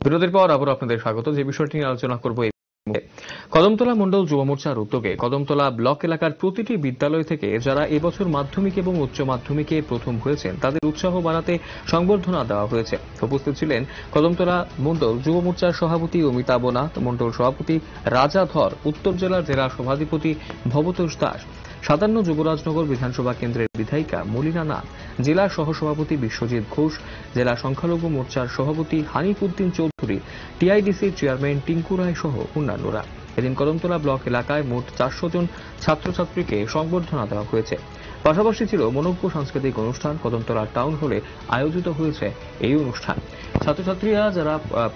বিরতির পর আবার আপনাদের স্বাগত। যে বিষয়টি নিয়ে আলোচনা করব এই কদমতলা মণ্ডল যুব মোর্চার উদ্যোগে কদমতলা ব্লক এলাকার প্রতিটি বিদ্যালয় থেকে যারা এবছর মাধ্যমিক এবং উচ্চ মাধ্যমিকে প্রথম হয়েছেন তাদের উৎসাহ বাড়াতে সংবর্ধনা দেওয়া হয়েছে। উপস্থিত ছিলেন কদমতলা মণ্ডল যুব মোর্চার সভাপতি অমিতাভ নাথ, মণ্ডল সভাপতি রাজা ধর, উত্তর জেলার জেলা সভাধিপতি ভবতোষ দাস, ৫৭ যুবরাজনগর বিধানসভা কেন্দ্রের বিধায়িকা মলিনা নাথ, জেলা সহসভাপতি বিশ্বজিৎ ঘোষ, জেলা সংখ্যালঘু মোর্চার সভাপতি হানিফ উদ্দিন চৌধুরী, টিআইডিসির চেয়ারম্যান টিঙ্কু রায় সহ অন্যান্যরা। এদিন কদমতলা ব্লক এলাকায় মোট ৪০০ জন ছাত্রছাত্রীকে সংবর্ধনা দেওয়া হয়েছে। পাশাপাশি ছিল মনোজ্ঞ সাংস্কৃতিক অনুষ্ঠান। কদমতলা টাউন হলে আয়োজিত হয়েছে এই অনুষ্ঠান। ছাত্রছাত্রীরা যারা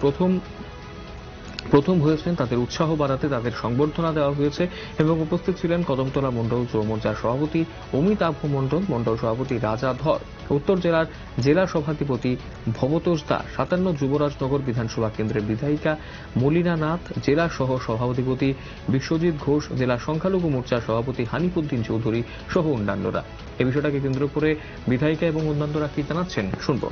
প্রথম হয়েছেন তাদের উৎসাহ বাড়াতে তাদের সংবর্ধনা দেওয়া হয়েছে এবং উপস্থিত ছিলেন কদমতলা মণ্ডল যুব মোর্চার সভাপতি অমিতাভ মণ্ডল, মণ্ডল সভাপতি রাজা ধর, উত্তর জেলার জেলা সভাধিপতি ভবতোষ দাস, ৫৭ যুবরাজনগর বিধানসভা কেন্দ্রের বিধায়িকা মলিনা নাথ, জেলা সহ সভাধিপতি বিশ্বজিৎ ঘোষ, জেলা সংখ্যালঘু মোর্চার সভাপতি হানিফ উদ্দিন চৌধুরী সহ অন্যান্যরা। এই বিষয়টাকে কেন্দ্র করে বিধায়িকা এবং অন্যান্যরা কি জানাচ্ছেন শুনব।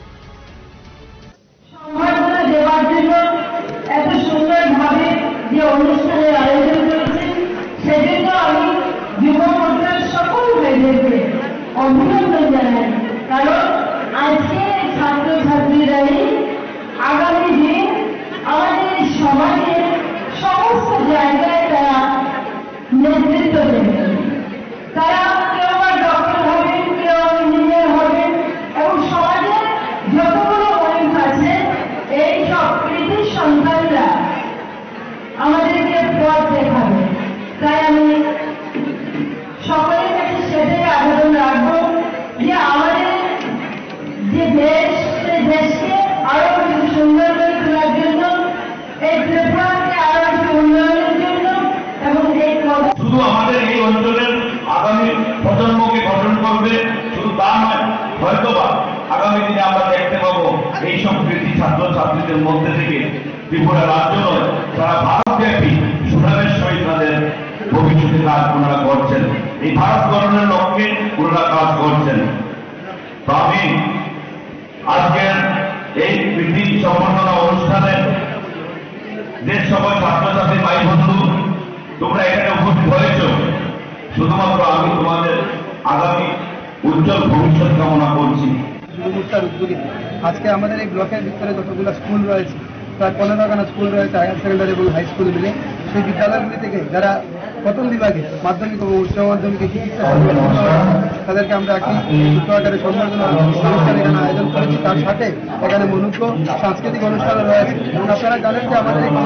এত সুন্দরভাবে যে অনুষ্ঠানের আয়োজন করেছেন সেজন্য আমি যুব মোর্চার সকল ভাইদেরকে অভিনন্দন জানাই। কারণ আজকে ছাত্রছাত্রীরাই আগামী দিন আমাদের সমাজের সমস্ত জায়গায় তারা নেতৃত্ব দেবেন। তারা কেউ বা ডক্টর হবেন, কেউ ইঞ্জিনিয়ার হবেন এবং সমাজের যতগুলো পয়েন্ট আছে এই সব কৃতি সন্তানরা আমাদেরকে পথ দেখাবে। তাই আমি সকলের কাছে সেটাই আবেদন রাখবো যে আমাদের যে দেশ, সেই দেশকে আরো কিছু সুন্দর করে তোলার জন্য, এই প্ল্যাটফর্মকে আরো একটু উন্নয়নের জন্য এবং এই শুধু আমাদের এই অঞ্চলের আগামী প্রজন্মকে গঠন করবে শুধু তা নয়, হয়তোবা আগামী দিনে আমরা দেখতে পাবো এইসব কৃতি ছাত্রছাত্রীদের মধ্যে থেকে ত্রিপুরা রাজ্য নয়, তারা ভারতব্যাপী সুনামের সহিত তাদের ভবিষ্যতে কাজ ওনারা করছেন। এই ভারত গঠনের লক্ষ্যে ওনারা কাজ করছেন। তো আমি আজকের এই কৃতি সম্বর্ধনা অনুষ্ঠানে যে সকল ছাত্রছাত্রী ভাই বন্ধু তোমরা এখানে উপস্থিত হয়েছ, শুধুমাত্র আমি তোমাদের আগামী উজ্জ্বল ভবিষ্যৎ কামনা করছি। আজকে আমাদের এই ব্লকের ভিতরে যতগুলো স্কুল রয়েছে, প্রায় 15খানা স্কুল রয়েছে, হায়ার সেকেন্ডারি এবং হাই স্কুল মিলে, সেই বিদ্যালয়গুলি থেকে যারা প্রথম বিভাগে মাধ্যমিক এবং উচ্চ মাধ্যমিকে চিকিৎসা তাদেরকে আমরা একটি ছোট আকারে সম্বর্ধনা অনুষ্ঠান এখানে আয়োজন করেছি। তার সাথে এখানে মনোজ্ঞ সাংস্কৃতিক অনুষ্ঠানও রয়েছে এবং আপনারা জানেন যে আমাদের এই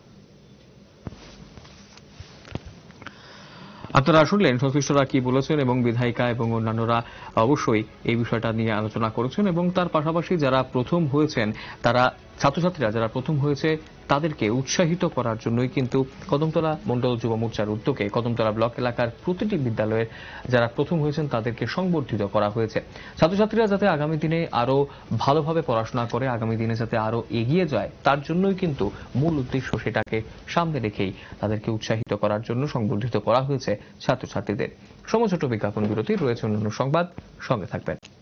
আপনারা শুনলেন সংশ্লিষ্টরা কি বলেছেন এবং বিধায়িকা এবং অন্যান্যরা অবশ্যই এই বিষয়টা নিয়ে আলোচনা করেছেন এবং তার পাশাপাশি যারা প্রথম হয়েছেন তারা ছাত্রছাত্রীরা যারা প্রথম হয়েছে তাদেরকে উৎসাহিত করার জন্যই কিন্তু কদমতলা মণ্ডল যুব মোর্চার উদ্যোগে কদমতলা ব্লক এলাকার প্রতিটি বিদ্যালয়ের যারা প্রথম হয়েছেন তাদেরকে সংবর্ধিত করা হয়েছে। ছাত্রছাত্রীরা যাতে আগামী দিনে আরো ভালোভাবে পড়াশোনা করে, আগামী দিনে যাতে আরো এগিয়ে যায়, তার জন্যই কিন্তু মূল উদ্দেশ্য, সেটাকে সামনে রেখেই তাদেরকে উৎসাহিত করার জন্য সংবর্ধিত করা হয়েছে ছাত্রছাত্রীদের। সময় ছোট বিজ্ঞাপন বিরতি, রয়েছে অন্যান্য সংবাদ, সঙ্গে থাকবেন।